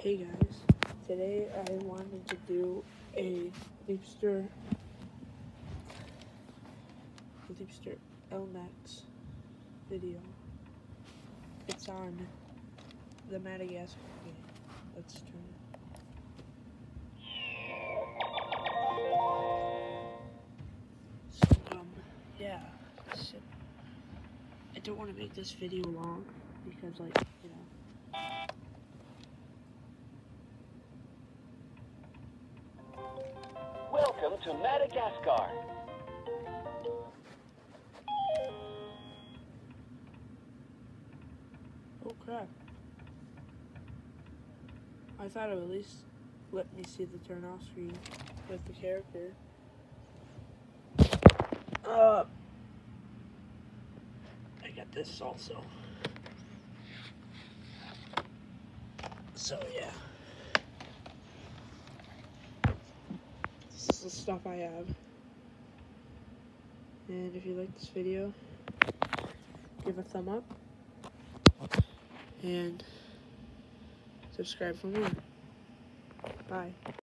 Hey guys, today I wanted to do a leapster lmax video. It's on the Madagascar game. Let's turn it. So, yeah. So, I don't want to make this video long because, like, you know. Welcome to Madagascar. Oh crap. I thought it would at least let me see the turn off screen with the character. I got this also. So yeah. This is the stuff I have. And if you like this video, give a thumb up and subscribe for more. Bye.